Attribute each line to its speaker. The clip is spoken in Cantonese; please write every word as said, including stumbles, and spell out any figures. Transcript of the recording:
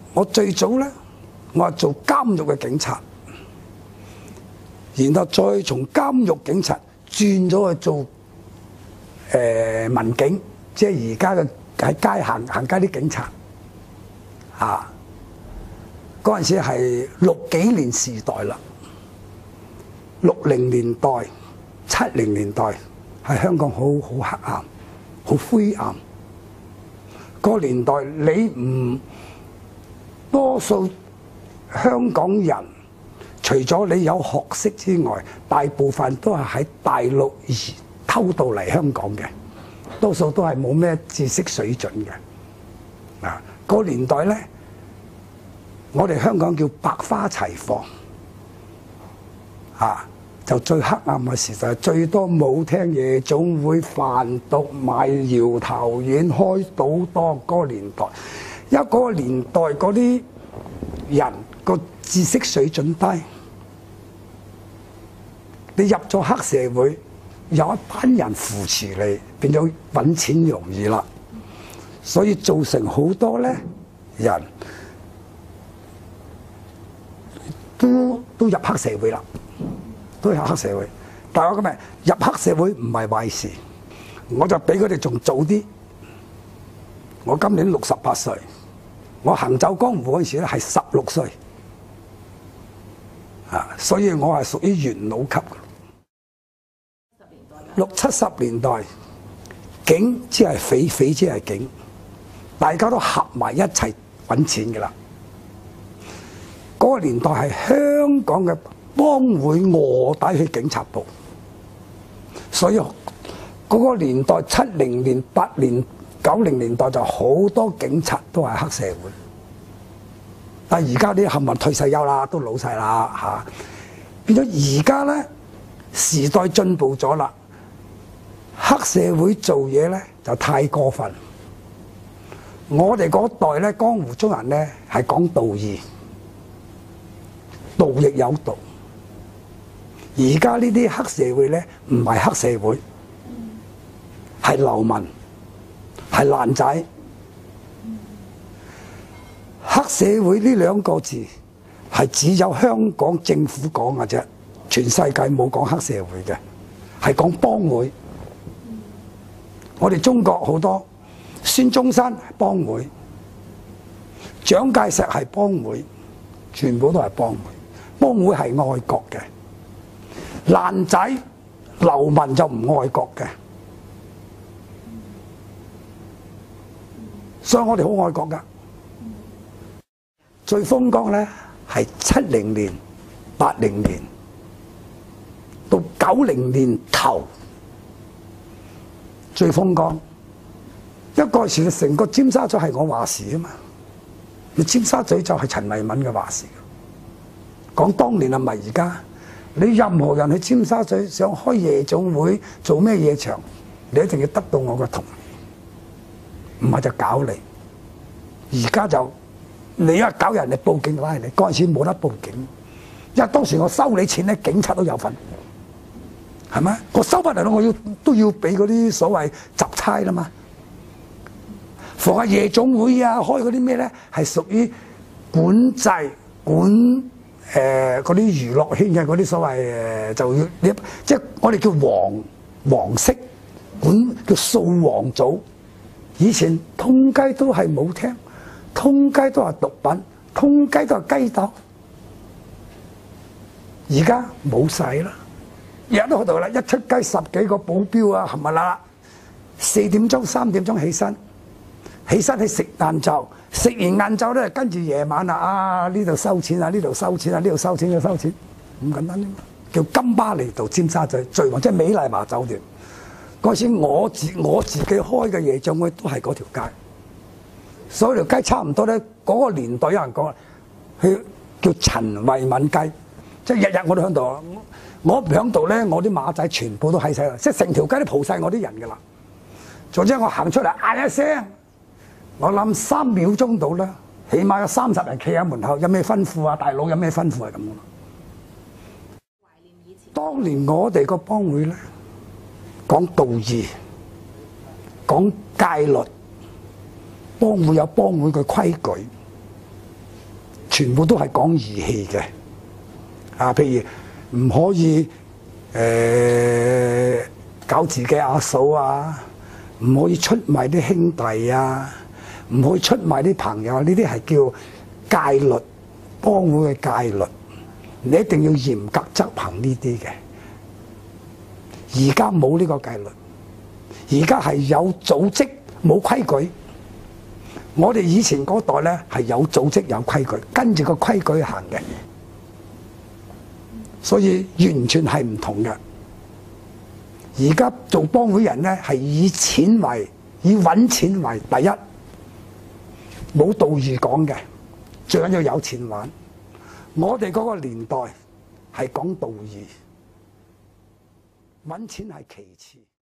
Speaker 1: 我最早咧，我係做監獄嘅警察，然後再從監獄警察轉咗去做誒、呃、民警，即係而家嘅喺街行行街啲警察。啊！嗰陣時係六幾年時代啦，六零年代、七零年代係香港好好黑暗、好灰暗。嗰、那個年代你唔多數香港人，除咗你有學識之外，大部分都係喺大陸而偷渡嚟香港嘅，多數都係冇咩知識水準嘅。啊！嗰、那個年代咧，我哋香港叫百花齊放，啊，就最黑暗嘅時代，最多舞廳、夜總會、販毒、賣搖頭丸、開賭多嗰個年代。因為嗰個年代嗰啲人個知識水準低，你入咗黑社會，有一班人扶持你，變咗揾錢容易啦，所以造成好多咧人。都都入黑社會啦，都入黑社會。但係我今日入黑社會唔係壞事，我就比佢哋仲早啲。我今年六十八歲，我行走江湖嗰陣時咧係十六歲，啊，所以我係屬於元老級嘅。六七十年代，警即係匪，匪即係警，大家都合埋一齊揾錢㗎啦。嗰個年代係香港嘅幫會臥底去警察部，所以嗰個年代七零年、八年、九零年代就好多警察都係黑社會。但係而家啲冚唪唥退晒休啦，都老晒啦嚇，變咗而家咧時代進步咗啦，黑社會做嘢咧就太過分。我哋嗰代咧江湖中人咧係講道義。道亦有道，而家呢啲黑社會咧唔係黑社會，係流民，係爛仔。黑社會呢兩個字係只有香港政府講嘅啫，全世界冇講黑社會嘅，係講幫會。我哋中國好多孫中山係幫會，蔣介石係幫會，全部都係幫會。幫會係愛國嘅，爛仔流民就唔愛國嘅，所以我哋好愛國噶。最風光咧係七零年、八零年到九零年頭最風光。一個時成個尖沙咀係我話事啊嘛，你尖沙咀就係陳慧敏嘅話事。講當年啊，唔係而家。你任何人去尖沙咀想開夜總會做咩夜場，你一定要得到我嘅同意，唔係就搞你。而家就你一搞人，你報警拉你。嗰陣時冇得報警，因為當時我收你錢咧，警察都有份，係咪？我收翻嚟咯，我要都要俾嗰啲所謂雜差啦嘛。逢係夜總會啊，開嗰啲咩咧，係屬於管制管。誒嗰啲娛樂圈嘅嗰啲所謂誒、呃、就要你即係我哋叫黃黃色管叫掃黃組。以前通街都係舞廳，通街都係毒品，通街都係雞竇。而家冇晒啦，日日都喺度啦，一出街十幾個保鏢啊，係咪啦？四點鐘三點鐘起身，起身去食晏晝。食完晏晝咧，跟住夜晚啦，啊呢度收錢啊，呢度收錢啊，呢度收錢，呢度收錢，咁簡單啫嘛。叫金巴利道尖沙咀最旺，即係美麗華酒店。嗰時我自我自己開嘅夜總會都係嗰條街，所以條街差唔多咧。嗰、那個年代有人講，佢叫陳慧敏街，即係日日我都喺度。我唔喺度咧，我啲馬仔全部都喺晒啦，即係成條街都蒲晒我啲人㗎啦。總之我行出嚟嗌一聲。我諗三秒鐘到啦，起碼有三十人企喺門口，有咩吩咐啊？大佬有咩吩咐係咁咯。當年我哋個幫會咧，講道義，講戒律，幫會有幫會嘅規矩， 全部都係講義氣嘅。啊，譬如唔可以誒、呃、搞自己阿嫂啊，唔可以出賣啲兄弟啊，唔可以出賣啲朋友啊，呢啲係叫戒律，幫會嘅戒律，你一定要嚴格執行呢啲嘅。而家冇呢個戒律，而家係有組織冇規矩。我哋以前嗰代咧係有組織有規矩，跟住個規矩行嘅，所以完全係唔同嘅。而家做幫會人咧係以錢為以揾錢為第一，冇道義講嘅，最緊要有錢玩。我哋嗰個年代係講道義。揾錢係其次。